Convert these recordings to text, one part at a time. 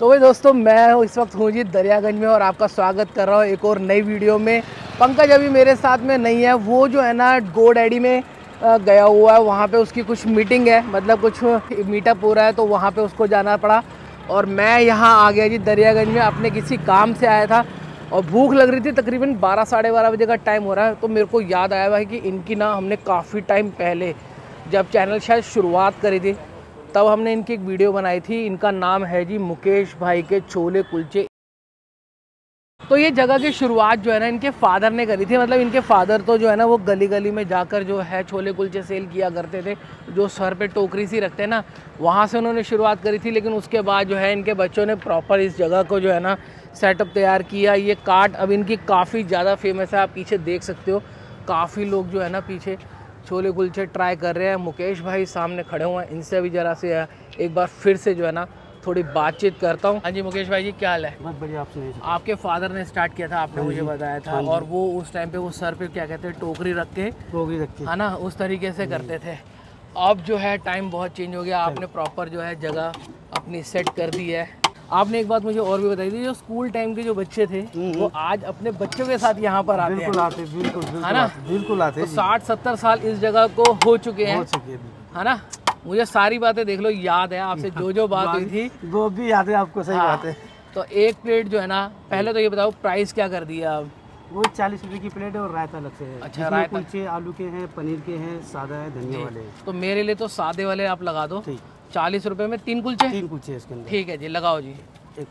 तो भाई दोस्तों, मैं इस वक्त हूँ जी दरियागंज में और आपका स्वागत कर रहा हूँ एक और नई वीडियो में। पंकज अभी मेरे साथ में नहीं है, वो जो है ना GoDaddy में गया हुआ है। वहाँ पे उसकी कुछ मीटिंग है, मतलब कुछ मीटअप हो रहा है, तो वहाँ पे उसको जाना पड़ा। और मैं यहाँ आ गया जी दरियागंज में, अपने किसी काम से आया था और भूख लग रही थी। तकरीबन 12 साढ़े 12 बजे का टाइम हो रहा है। तो मेरे को याद आया भाई कि इनकी ना हमने काफ़ी टाइम पहले जब चैनल शायद शुरुआत करी थी तब हमने इनकी एक वीडियो बनाई थी। इनका नाम है जी मुकेश भाई के छोले कुलचे। तो ये जगह की शुरुआत जो है ना इनके फादर ने करी थी। मतलब इनके फादर तो जो है ना वो गली गली में जाकर जो है छोले कुलचे सेल किया करते थे, जो सर पे टोकरी सी रखते हैं ना, वहाँ से उन्होंने शुरुआत करी थी। लेकिन उसके बाद जो है इनके बच्चों ने प्रॉपर इस जगह को जो है ना सेटअप तैयार किया। ये काट अब इनकी काफ़ी ज़्यादा फेमस है, आप पीछे देख सकते हो। काफ़ी लोग जो है ना पीछे छोले कुलचे ट्राई कर रहे हैं। मुकेश भाई सामने खड़े हुए हैं, इनसे भी ज़रा से एक बार फिर से जो है ना थोड़ी बातचीत करता हूँ। हाँ जी मुकेश भाई जी, क्या हाल है? बहुत बढ़िया। आपसे आपके फादर ने स्टार्ट किया था, आपने मुझे बताया था। और वो उस टाइम पे वो सर पे क्या कहते हैं टोकरी रख के है ना, उस तरीके से करते थे। अब जो है टाइम बहुत चेंज हो गया, आपने प्रॉपर जो है जगह अपनी सेट कर दी है। आपने एक बात मुझे और भी बताई थी, जो स्कूल टाइम के जो बच्चे थे वो आज अपने बच्चों के साथ यहाँ पर आते हैं। बिल्कुल है ना, बिल्कुल आते। तो 60-70 साल इस जगह को हो चुके हैं, है ना। मुझे सारी बातें देख लो याद है, आपसे जो बात हुई थी वो भी याद है आपको। सही बात है। तो एक प्लेट जो है ना, पहले तो ये बताओ प्राइस क्या कर दिया अब? वो 40 रुपए की प्लेट है और रायता अलग से है। अच्छा, रायता कुलचे आलू के हैं, पनीर के हैं, सादा है, धनिया वाले। तो मेरे लिए तो सादे वाले आप लगा दो। 40 रुपए में 3 कुलचे। 3 कुलचे इसके अंदर। ठीक है जी, लगाओ जी। एक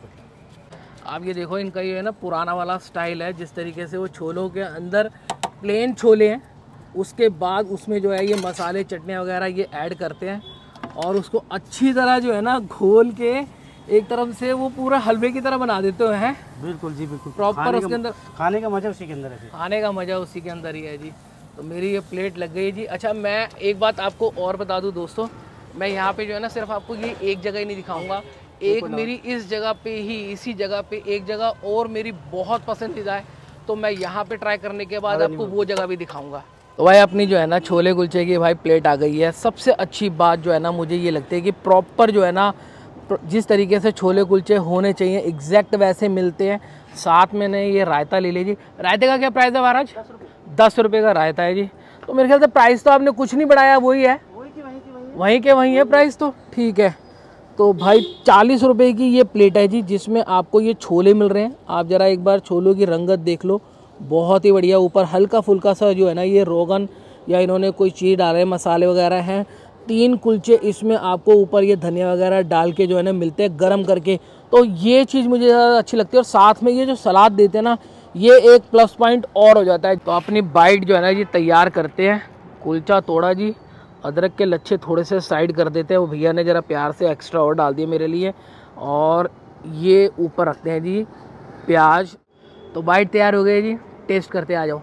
आप ये देखो, इनका ये है ना पुराना वाला स्टाइल है, जिस तरीके से वो छोलों के अंदर प्लेन छोले हैं, उसके बाद उसमें जो है ये मसाले चटनी वगैरह ये ऐड करते हैं और उसको अच्छी तरह जो है ना घोल के एक तरफ से वो पूरा हलवे की तरह बना देते हैं। बिल्कुल जी, बिल्कुल प्रॉपर उसके अंदर खाने का मजा उसी के अंदर है। खाने का मजा उसी के अंदर ही है जी। तो मेरी ये प्लेट लग गई जी। अच्छा, मैं एक बात आपको और बता दूं दोस्तों, मैं यहाँ पे जो है ना सिर्फ आपको ये एक जगह ही नहीं दिखाऊंगा। एक मेरी इस जगह पे ही, इसी जगह पे एक जगह और मेरी बहुत पसंदीदा है, तो मैं यहाँ पे ट्राई करने के बाद आपको वो जगह भी दिखाऊंगा। तो भाई अपनी जो है ना छोले कुलचे की भाई प्लेट आ गई है। सबसे अच्छी बात जो है ना मुझे ये लगती है कि प्रॉपर जो है ना जिस तरीके से छोले कुलचे होने चाहिए एग्जैक्ट वैसे मिलते हैं। साथ में ने ये रायता ले लीजिए। रायते का क्या प्राइस है महाराज? 10 रुपये का रायता है जी। तो मेरे ख्याल से प्राइस तो आपने कुछ नहीं बढ़ाया, वही है, वहीं के वहीं है प्राइस, तो ठीक है। तो भाई 40 रुपये की ये प्लेट है जी, जिसमें आपको ये छोले मिल रहे हैं। आप ज़रा एक बार छोलों की रंगत देख लो, बहुत ही बढ़िया। ऊपर हल्का फुल्का सा जो है ना ये रोगन या इन्होंने कोई चीज़ डाले, मसाले वगैरह हैं। 3 कुलचे इसमें आपको ऊपर ये धनिया वगैरह डाल के जो है ना मिलते हैं गरम करके, तो ये चीज़ मुझे ज़्यादा अच्छी लगती है। और साथ में ये जो सलाद देते हैं ना, ये एक प्लस पॉइंट और हो जाता है। तो अपनी बाइट जो है ना ये तैयार करते हैं। कुलचा तोड़ा जी, अदरक के लच्छे थोड़े से साइड कर देते हैं, वो भैया ने ज़रा प्यार से एक्स्ट्रा और डाल दिए मेरे लिए। और ये ऊपर रखते हैं जी प्याज। तो बाइट तैयार हो गई जी, टेस्ट करते आ जाओ।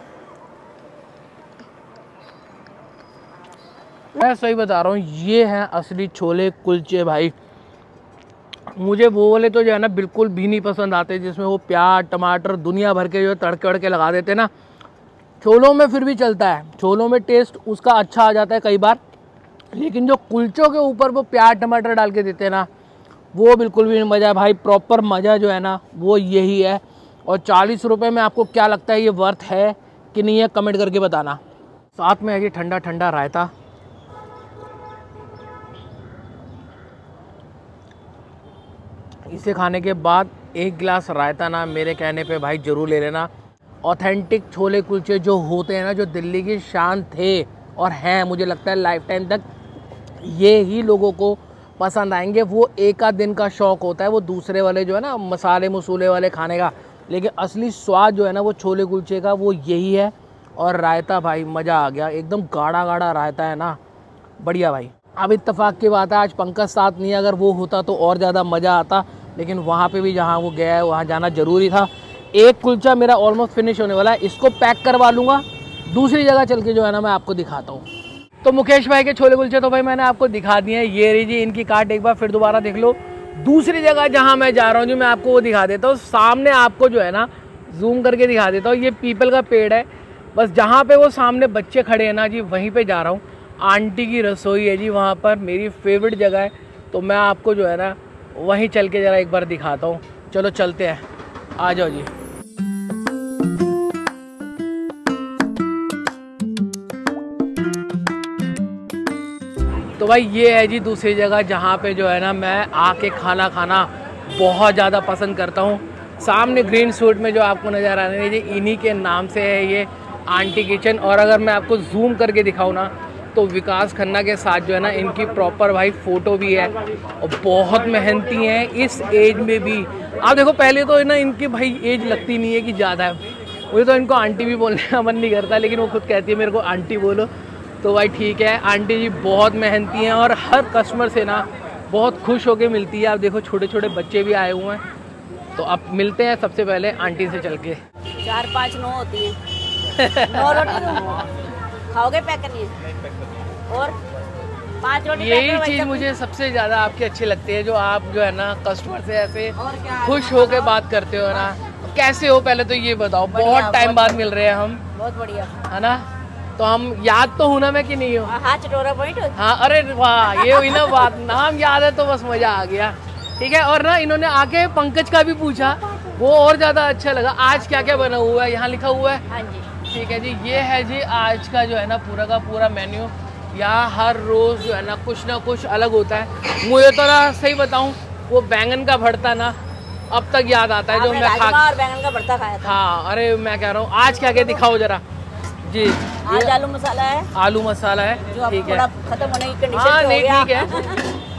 मैं सही बता रहा हूँ, ये हैं असली छोले कुलचे भाई। मुझे वो वाले तो जो है ना बिल्कुल भी नहीं पसंद आते, जिसमें वो प्याज टमाटर दुनिया भर के जो तड़के वड़के लगा देते हैं ना। छोलों में फिर भी चलता है, छोलों में टेस्ट उसका अच्छा आ जाता है कई बार, लेकिन जो कुलचों के ऊपर वो प्याज टमाटर डाल के देते हैं ना, वो बिल्कुल भी नहीं मज़ा है भाई। प्रॉपर मज़ा जो है ना वो यही है। और 40 रुपये में आपको क्या लगता है ये वर्थ है कि नहीं है, कमेंट करके बताना। साथ में है जी ठंडा ठंडा रायता। इसे खाने के बाद एक गिलास रायता ना मेरे कहने पे भाई ज़रूर ले लेना। ऑथेंटिक छोले कुलचे जो होते हैं ना, जो दिल्ली की शान थे और हैं, मुझे लगता है लाइफ टाइम तक ये ही लोगों को पसंद आएंगे। वो एक आध दिन का शौक़ होता है वो दूसरे वाले जो है ना मसाले मसूले वाले खाने का, लेकिन असली स्वाद जो है ना वो छोले कुलचे का वो यही है। और रायता भाई मज़ा आ गया, एकदम गाढ़ा गाढ़ा रायता है ना, बढ़िया भाई। अब इत्तेफाक की बात है आज पंकज साथ नहीं है, अगर वो होता तो और ज़्यादा मज़ा आता, लेकिन वहाँ पे भी जहाँ वो गया है वहाँ जाना ज़रूरी था। एक कुलचा मेरा ऑलमोस्ट फिनिश होने वाला है, इसको पैक करवा लूँगा, दूसरी जगह चल के जो है ना मैं आपको दिखाता हूँ। तो मुकेश भाई के छोले कुलचे तो भाई मैंने आपको दिखा दिए हैं, ये रही जी इनकी कार्ट, एक बार फिर दोबारा देख लो। दूसरी जगह जहाँ मैं जा रहा हूँ जी मैं आपको वो दिखा देता हूँ। सामने आपको जो है ना जूम करके दिखा देता हूँ, ये पीपल का पेड़ है, बस जहाँ पे वो सामने बच्चे खड़े हैं ना जी वहीं पे जा रहा हूँ। आंटी की रसोई है जी वहाँ पर, मेरी फेवरेट जगह है। तो मैं आपको जो है ना वहीं चल के ज़रा एक बार दिखाता हूँ। चलो चलते हैं, आ जाओ जी। तो भाई ये है जी दूसरी जगह जहाँ पे जो है ना मैं आके खाना खाना बहुत ज़्यादा पसंद करता हूँ। सामने ग्रीन सूट में जो आपको नज़र आ रहे हैं जी, इन्हीं के नाम से है ये आंटी किचन। और अगर मैं आपको जूम करके दिखाऊँ ना तो विकास खन्ना के साथ जो है ना इनकी प्रॉपर भाई फ़ोटो भी है और बहुत मेहनती हैं इस एज में भी। आप देखो पहले तो ना इनकी भाई एज लगती नहीं है कि ज़्यादा है, मुझे तो इनको आंटी भी बोलने का मन नहीं करता, लेकिन वो खुद कहती है मेरे को आंटी बोलो। तो भाई ठीक है, आंटी जी बहुत मेहनती हैं और हर कस्टमर से ना बहुत खुश होके मिलती है। आप देखो छोटे छोटे बच्चे भी आए हुए हैं। तो अब मिलते हैं सबसे पहले आंटी से चल के। 4-5 9 होती हैं। 9 रोटी खाओगे, पैक करनी है और 5 रोटी। यही चीज़ मुझे सबसे ज़्यादा आपकी अच्छी लगती है, जो आप जो है ना कस्टमर से ऐसे खुश होके बात करते हो ना। कैसे हो पहले तो ये बताओ, बहुत टाइम बाद मिल रहे हैं हम। बहुत बढ़िया है ना, तो हम याद तो हूँ ना मैं कि नहीं हूँ? हाँ, चटोरा पॉइंट। हाँ, अरे वाह, ये हुई ना बात, नाम याद है तो बस मज़ा आ गया। ठीक है, और ना इन्होंने आके पंकज का भी पूछा, वो और ज़्यादा अच्छा लगा। आज क्या क्या बना हुआ है यहाँ लिखा हुआ है? हाँ जी, ठीक है जी, ये है जी आज का जो है ना पूरा का पूरा मेन्यू। यहाँ हर रोज़ जो है ना कुछ अलग होता है। मुझे तो ना सही बताऊँ, वो बैंगन का भरता ना अब तक याद आता है जो मैं खा और बैंगन का भरता खाया था। हाँ, अरे मैं कह रहा हूँ आज क्या क्या दिखाओ जरा जी। आज आलू मसाला है। आलू मसाला है, ठीक है, खत्म होने की कंडीशन हाँ पे नहीं हो गया। ठीक है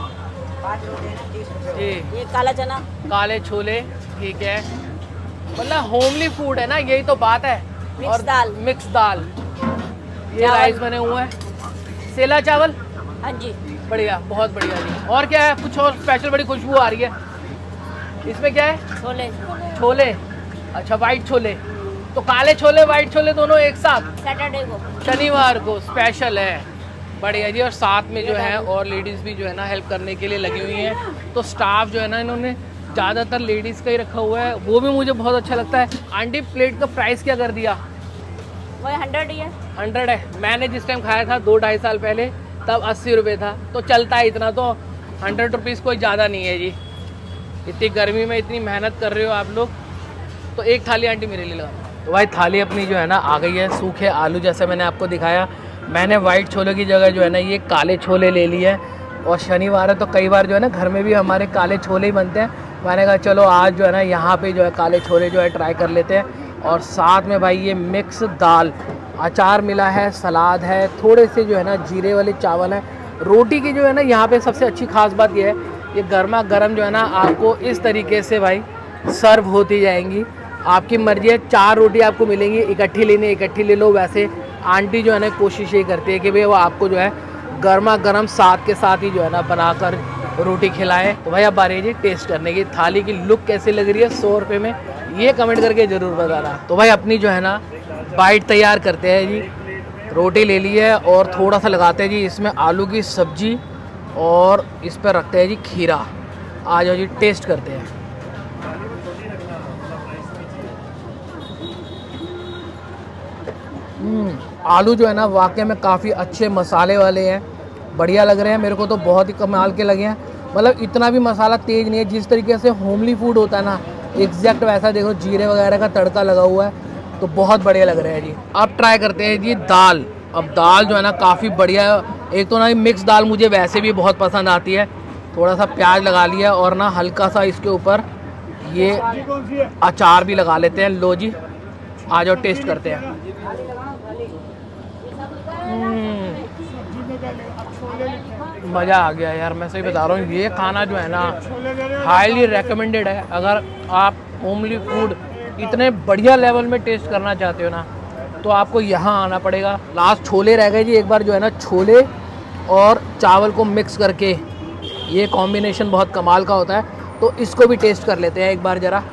जी। ये काला चना, काले छोले, ठीक है, मतलब होमली फूड है ना, यही तो बात है। मिक्स दाल, मिक्स दाल, ये राइस बने हुए हैं, सेला चावल। हाँ जी, बढ़िया, बहुत बढ़िया जी। और क्या है, कुछ और स्पेशल? बड़ी खुशबू आ रही है। इसमें क्या है? छोले। छोले, अच्छा वाइट छोले। तो काले छोले वाइट छोले दोनों एक साथ? सैटरडे को, शनिवार को स्पेशल है। बढ़िया जी। और साथ में जो है और लेडीज़ भी जो है ना हेल्प करने के लिए लगी हुई हैं। तो स्टाफ जो है ना इन्होंने ज़्यादातर लेडीज़ का ही रखा हुआ है, वो भी मुझे बहुत अच्छा लगता है। आंटी प्लेट का प्राइस क्या कर दिया? वही 100 ही है। 100 है। मैंने जिस टाइम खाया था 2-2.5 साल पहले, तब 80 रुपये था। तो चलता है इतना, तो 100 रुपीज़ कोई ज़्यादा नहीं है जी। इतनी गर्मी में इतनी मेहनत कर रहे हो आप लोग, तो एक थाली आंटी मेरे लिए लगा। तो भाई थाली अपनी जो है ना आ गई है। सूखे आलू जैसे मैंने आपको दिखाया, मैंने वाइट छोले की जगह जो है ना ये काले छोले ले लिए हैं। और शनिवार है तो कई बार जो है ना घर में भी हमारे काले छोले ही बनते हैं। मैंने कहा चलो आज जो है ना यहाँ पे जो है काले छोले जो है ट्राई कर लेते हैं। और साथ में भाई ये मिक्स दाल, अचार मिला है, सलाद है, थोड़े से जो है ना जीरे वाले चावल हैं। रोटी की जो है ना यहाँ पे सबसे अच्छी खास बात ये है, ये गर्मा गर्म जो है ना आपको इस तरीके से भाई सर्व होती जाएंगी। आपकी मर्जी है, 4 रोटी आपको मिलेंगी, इकट्ठी लेनी इकट्ठी ले लो। वैसे आंटी जो है ना कोशिश ये करती है कि भाई वो आपको जो है गर्मा गर्म साथ के साथ ही जो है ना बनाकर रोटी खिलाएं। तो भाई अब बारी है जी टेस्ट करने की। थाली की लुक कैसी लग रही है 100 रुपये में, ये कमेंट करके ज़रूर बताना। तो भाई अपनी जो है ना बाइट तैयार करते हैं जी। रोटी ले ली है और थोड़ा सा लगाते हैं जी इसमें आलू की सब्जी और इस पर रखते हैं जी खीरा। आ जाओ जी टेस्ट करते हैं। आलू जो है ना वाकई में काफ़ी अच्छे मसाले वाले हैं, बढ़िया लग रहे हैं। मेरे को तो बहुत ही कमाल के लगे हैं। मतलब इतना भी मसाला तेज़ नहीं है, जिस तरीके से होमली फूड होता है ना एग्जैक्ट वैसा देखो, जीरे वगैरह का तड़का लगा हुआ है, तो बहुत बढ़िया लग रहा है जी। अब ट्राई करते हैं जी दाल। अब दाल जो है ना काफ़ी बढ़िया है। एक तो ना मिक्स दाल मुझे वैसे भी बहुत पसंद आती है। थोड़ा सा प्याज लगा लिया और ना हल्का सा इसके ऊपर ये अचार भी लगा लेते हैं। लो जी आ जाओ टेस्ट करते हैं। मज़ा आ गया यार, मैं सही बता रहा हूँ। ये खाना जो है ना हाईली रेकमेंडेड है। अगर आप होमली फूड इतने बढ़िया लेवल में टेस्ट करना चाहते हो ना तो आपको यहाँ आना पड़ेगा। लास्ट छोले रह गए जी, एक बार जो है ना छोले और चावल को मिक्स करके, ये कॉम्बिनेशन बहुत कमाल का होता है, तो इसको भी टेस्ट कर लेते हैं एक बार ज़रा।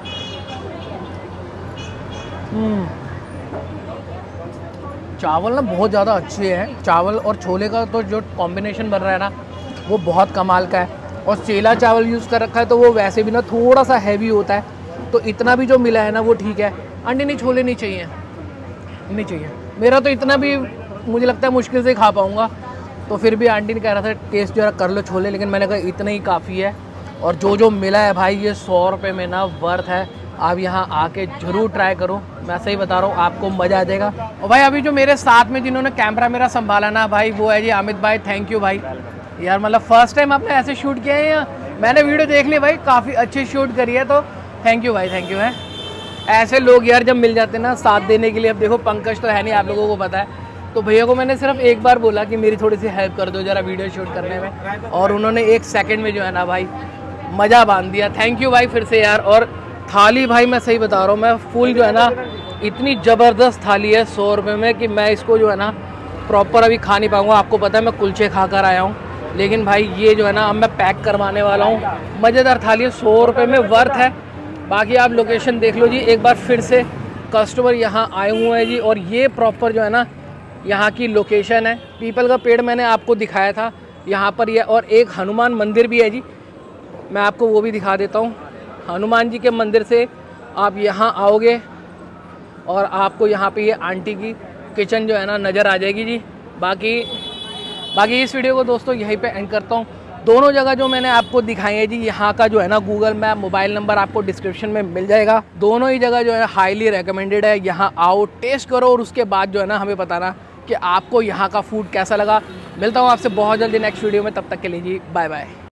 चावल ना बहुत ज़्यादा अच्छे हैं। चावल और छोले का तो जो कॉम्बिनेशन बन रहा है ना वो बहुत कमाल का है। और सेला चावल यूज़ कर रखा है तो वो वैसे भी ना थोड़ा सा हैवी होता है, तो इतना भी जो मिला है ना वो ठीक है। आंटी नहीं छोले नहीं चाहिए? नहीं चाहिए। मेरा तो इतना भी मुझे लगता है मुश्किल से खा पाऊँगा, तो फिर भी आंटी ने कह रहा था टेस्ट जरा कर लो छोले, लेकिन मैंने कहा इतना ही काफ़ी है। और जो जो मिला है भाई ये 100 रुपये में ना वर्थ है। आप यहाँ आके ज़रूर ट्राई करो, मैं सही बता रहा हूँ, आपको मज़ा आ जाएगा। और भाई अभी जो मेरे साथ में जिन्होंने कैमरा मेरा संभाला ना भाई, वो है जी अमित भाई। थैंक यू भाई यार, मतलब फ़र्स्ट टाइम आपने ऐसे शूट किया है या मैंने वीडियो देख ली भाई, काफ़ी अच्छी शूट करी है, तो थैंक यू भाई, थैंक यू है। ऐसे लोग यार जब मिल जाते हैं ना साथ देने के लिए। अब देखो पंकज तो है नहीं, आप लोगों को पता है, तो भैया को मैंने सिर्फ एक बार बोला कि मेरी थोड़ी सी हेल्प कर दो ज़रा वीडियो शूट करने में, और उन्होंने 1 सेकंड में जो है ना भाई मज़ा बांध दिया। थैंक यू भाई फिर से यार। और थाली भाई मैं सही बता रहा हूँ, मैं फुल जो है ना, इतनी ज़बरदस्त थाली है 100 रुपये में कि मैं इसको जो है ना प्रॉपर अभी खा नहीं पाऊँगा। आपको पता है मैं कुलचे खा कर आया हूँ, लेकिन भाई ये जो है ना अब मैं पैक करवाने वाला हूँ। मज़ेदार थाली है, 100 रुपये में वर्थ है। बाकी आप लोकेशन देख लो जी एक बार फिर से, कस्टमर यहाँ आए हुए हैं जी, और ये प्रॉपर जो है ना यहाँ की लोकेशन है। पीपल का पेड़ मैंने आपको दिखाया था यहाँ पर, ये और एक हनुमान मंदिर भी है जी, मैं आपको वो भी दिखा देता हूँ। हनुमान जी के मंदिर से आप यहाँ आओगे और आपको यहाँ पे ये आंटी की किचन जो है ना नज़र आ जाएगी जी। बाकी इस वीडियो को दोस्तों यहीं पे एंड करता हूँ। दोनों जगह जो मैंने आपको दिखाई है जी, यहाँ का जो है ना गूगल मैप, मोबाइल नंबर आपको डिस्क्रिप्शन में मिल जाएगा। दोनों ही जगह जो है हाईली रिकमेंडेड है। यहाँ आओ, टेस्ट करो, और उसके बाद जो है ना हमें बताना कि आपको यहाँ का फूड कैसा लगा। मिलता हूँ आपसे बहुत जल्दी नेक्स्ट वीडियो में, तब तक के लिए जी बाय बाय।